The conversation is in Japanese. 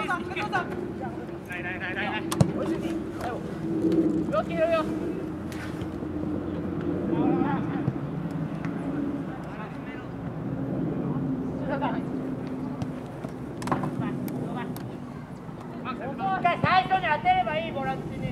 来，我是你，哎呦，不要踢了哟！最初に当てればいいボランチに。